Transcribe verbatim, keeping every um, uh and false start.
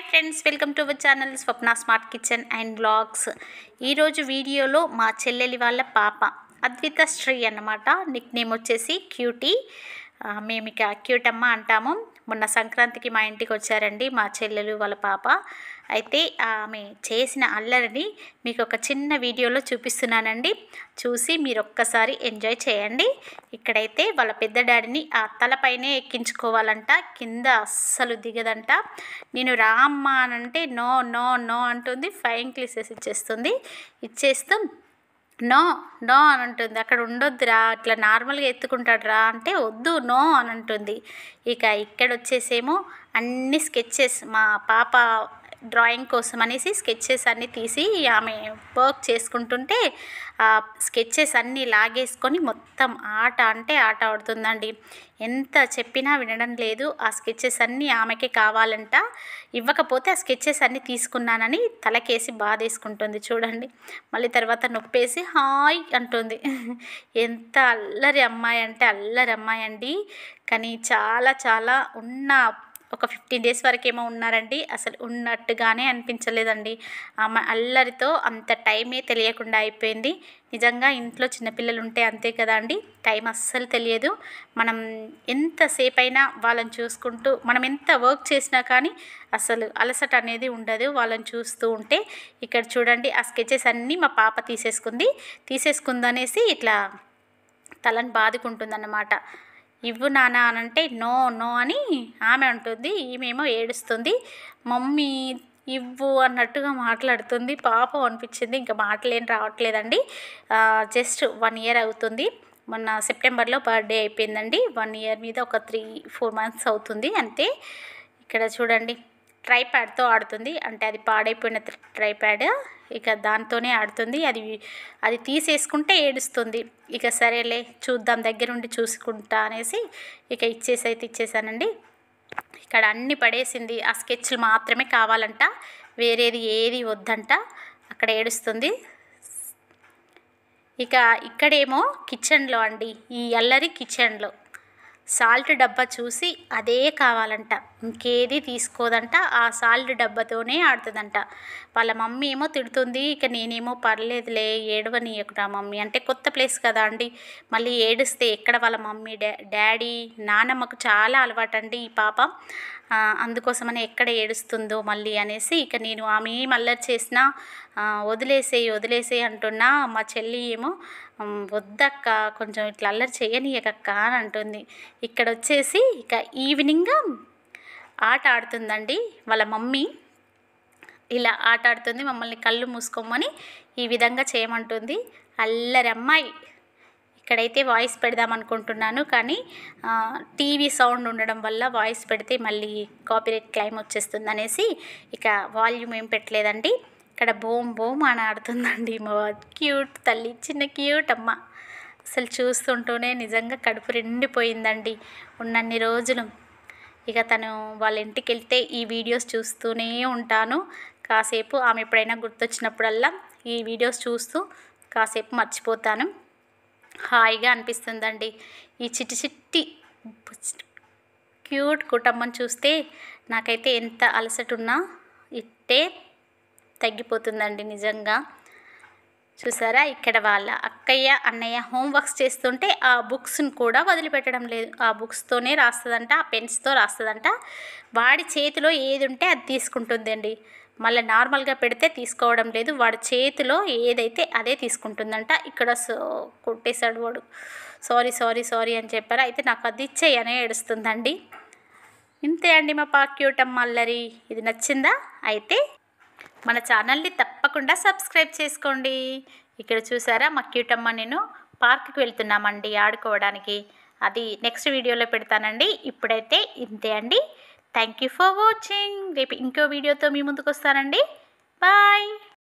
Friends, welcome to our channel Swapna smart kitchen and vlogs. ఈరోజు వీడియోలో మా చెల్లెలి వాళ్ళ పాప అద్విత శ్రీ అన్నమాట. నిక్ నేమ్ వచ్చేసి క్యూటీ. మేము ఇక క్యూటమ్మ అంటాము. మొన్న సంక్రాంతికి మా ఇంటికి వచ్చారండి మా చెల్లెలు వాళ్ళ పాప. అయితే ఆమె చేసిన అల్లరిని మీకు ఒక చిన్న వీడియోలో చూపిస్తున్నానండి. చూసి మీరు ఒక్కసారి ఎంజాయ్ చేయండి. ఇక్కడైతే వాళ్ళ పెద్ద డాడీని ఆ తలపైనే ఎక్కించుకోవాలంట, కింద అస్సలు దిగదంట. నేను రామ్మ అనంటే నో నో నో అంటుంది, ఫైన్ క్లీసెస్ ఇచ్చేస్తుంది. ఇచ్చేస్తూ నో నో అని అంటుంది. అక్కడ ఉండొద్దురా, ఇట్లా నార్మల్గా ఎత్తుకుంటాడు రా అంటే వద్దు నో అని అంటుంది. ఇక ఇక్కడ వచ్చేసేమో అన్ని స్కెచెస్ మా పాప డ్రాయింగ్ కోసం అనేసి స్కెచెస్ అన్నీ తీసి ఆమె వర్క్ చేసుకుంటుంటే ఆ స్కెచెస్ అన్నీ లాగేసుకొని మొత్తం ఆట అంటే ఆట ఆడుతుందండి. ఎంత చెప్పినా వినడం లేదు. ఆ స్కెచెస్ అన్నీ ఆమెకే కావాలంట. ఇవ్వకపోతే ఆ స్కెచెస్ అన్నీ తీసుకున్నానని తలకేసి బాధేసుకుంటుంది చూడండి. మళ్ళీ తర్వాత నొప్పేసి హాయ్ అంటుంది. ఎంత అల్లరి అమ్మాయి అంటే అల్లరి అమ్మాయి అండి. కానీ చాలా చాలా ఉన్న ఒక ఫిఫ్టీన్ డేస్ వరకేమో ఉన్నారండి. అసలు ఉన్నట్టుగానే అనిపించలేదండి. ఆమె అల్లరితో అంత టైమే తెలియకుండా అయిపోయింది. నిజంగా ఇంట్లో చిన్నపిల్లలు ఉంటే అంతే కదా అండి, టైం అస్సలు తెలియదు. మనం ఎంతసేపు అయినా వాళ్ళని చూసుకుంటూ మనం ఎంత వర్క్ చేసినా కానీ అసలు అలసట అనేది ఉండదు వాళ్ళని చూస్తూ ఉంటే. ఇక్కడ చూడండి, ఆ స్కెచెస్ అన్నీ మా పాప తీసేసుకుంది. తీసేసుకుందనేసి ఇట్లా తలని బాదుకుంటుందన్నమాట. ఇవ్వు నాన్న అని అంటే నో నో అని ఆమె అంటుంది. ఈమెమో ఏడుస్తుంది. మమ్మీ ఇవ్వు అన్నట్టుగా మాట్లాడుతుంది. పాపం అనిపించింది. ఇంకా మాటలేం రావట్లేదండి. జస్ట్ వన్ ఇయర్ అవుతుంది. మొన్న సెప్టెంబర్లో బర్త్డే అయిపోయిందండి. వన్ ఇయర్ మీద ఒక త్రీ ఫోర్ మంత్స్ అవుతుంది అంతే. ఇక్కడ చూడండి, ట్రైప్యాడ్తో ఆడుతుంది. అంటే అది పాడైపోయిన ట్రైప్యాడ్, ఇక దాంతోనే ఆడుతుంది. అది అది తీసేసుకుంటే ఏడుస్తుంది. ఇక సరేలే చూద్దాం దగ్గరుండి చూసుకుంటా అనేసి ఇక ఇచ్చేసి అయితే ఇచ్చేసానండి. ఇక్కడ అన్ని పడేసింది. ఆ స్కెచ్లు మాత్రమే కావాలంట, వేరేది ఏది వద్దంట. అక్కడ ఏడుస్తుంది. ఇక ఇక్కడేమో కిచెన్లో అండి, ఈ అల్లరి కిచెన్లో సాల్ట్ డబ్బా చూసి అదే కావాలంట, ఇంకేది తీసుకోదంట. ఆ సాల్ట్ డబ్బాతోనే ఆడుతుందంట. వాళ్ళ మమ్మీ ఏమో తిడుతుంది. ఇక నేనేమో పర్లేదులే ఏడవనీయకురా మమ్మీ అంటే, కొత్త ప్లేస్ కదా అండి, మళ్ళీ ఏడిస్తే ఎక్కడ వాళ్ళ మమ్మీ డా డాడీ నానమ్మకు చాలా అలవాటండి ఈ పాప. అందుకోసమని ఎక్కడ ఏడుస్తుందో మళ్ళీ అనేసి ఇక నేను ఆమె ఏం అల్లరి చేసినా వదిలేసేయి వదిలేసేయి అంటున్నా. మా చెల్లి ఏమో వద్దక్క కొంచెం ఇట్లా అల్లరి చేయనీయకక్క అని అంటుంది. ఇక్కడ వచ్చేసి ఇక ఈవినింగ్ ఆట ఆడుతుందండి వాళ్ళ మమ్మీ. ఇలా ఆట ఆడుతుంది, మమ్మల్ని కళ్ళు మూసుకోమని ఈ విధంగా చేయమంటుంది. అల్లరి అమ్మాయి. ఇక్కడైతే వాయిస్ పెడదాం అనుకుంటున్నాను, కానీ టీవీ సౌండ్ ఉండడం వల్ల వాయిస్ పెడితే మళ్ళీ కాపీరైట్ క్లెయిమ్ వచ్చేస్తుంది అనేసి ఇక వాల్యూమ్ ఏం పెట్టలేదండి. ఇక్కడ బోమ్ బోమ్ అని ఆడుతుందండి మా క్యూట్ తల్లి, చిన్న క్యూట్ అమ్మ. అసలు చూస్తుంటూనే నిజంగా కడుపు రెండిపోయిందండి ఉన్నన్ని రోజులు. ఇక తను వాళ్ళ ఇంటికి వెళ్తే ఈ వీడియోస్ చూస్తూనే ఉంటాను. కాసేపు ఆమె ఎప్పుడైనా గుర్తొచ్చినప్పుడల్లా ఈ వీడియోస్ చూస్తూ కాసేపు మర్చిపోతాను. హాయిగా అనిపిస్తుందండి. ఈ చిట్టి చిట్టి క్యూట్ కుటుంబం చూస్తే నాకైతే ఎంత అలసట ఉన్నా ఇట్టే తగ్గిపోతుందండి నిజంగా. చూసారా, ఇక్కడ వాళ్ళ అక్కయ్య అన్నయ్య హోంవర్క్స్ చేస్తుంటే ఆ బుక్స్ని కూడా వదిలిపెట్టడం లేదు. ఆ బుక్స్తోనే రాస్తుందంట, ఆ పెన్స్తో రాస్తుందంట. వాడి చేతిలో ఏది ఉంటే అది తీసుకుంటుందండి. మళ్ళీ నార్మల్గా పెడితే తీసుకోవడం లేదు. వాడి చేతిలో ఏదైతే అదే తీసుకుంటుందంట. ఇక్కడ సో కొట్టేశాడు వాడు. సారీ సారీ సారీ అని చెప్పారు. అయితే నాకు అది ఇచ్చేయనే ఏడుస్తుందండి. ఇంతే అండి మా పా క్యూటమ్మ అల్లరి. ఇది నచ్చిందా? అయితే మన ఛానల్ని తప్పకుండా సబ్స్క్రైబ్ చేసుకోండి. ఇక్కడ చూసారా, మా క్యూటమ్మ నేను పార్క్కి వెళ్తున్నామండి ఆడుకోవడానికి. అది నెక్స్ట్ వీడియోలో పెడతానండి. ఇప్పుడైతే ఇంతే అండి. Thank you for watching. రేపు ఇంకో వీడియోతో మీ ముందుకు వస్తానండి. బాయ్.